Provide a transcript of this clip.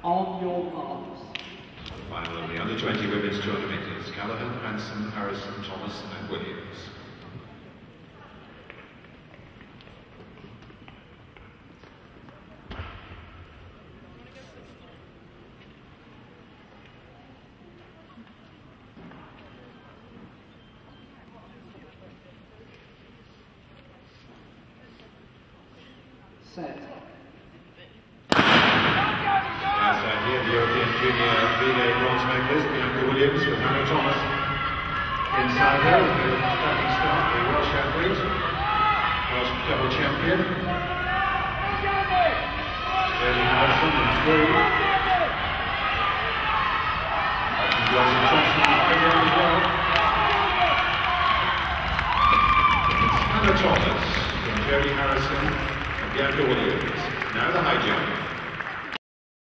On your marks. Final of the under-20 women's 200 metres. Callaghan, Hanson, Harrison, Thomas and Williams. Set. Here the European Junior relay bronze medalist, Bianca Williams, with Hannah Thomas inside her, with a cracking start, the Welsh athlete, Welsh double champion. Early Harrison in 3. Johnson Thompson as well. It's Hannah Thomas, from Jerry Harrison and Bianca Williams.